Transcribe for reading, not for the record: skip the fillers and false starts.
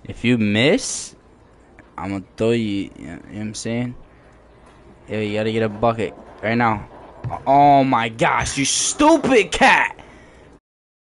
If you miss, I'm gonna throw you. You know what I'm saying? Yo, you gotta get a bucket right now. Oh my gosh, you stupid cat!